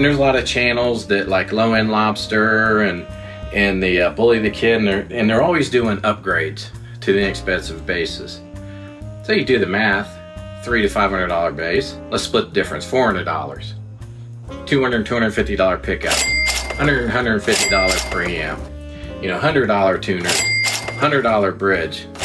And there's a lot of channels that like Low End Lobster and the Bully the Kid, and they're always doing upgrades to the inexpensive bases. So you do the math, $300 to $500 base. Let's split the difference, $400. $200, $250 pickup, $100, $150 per EM. You know, $100 tuner, $100 bridge,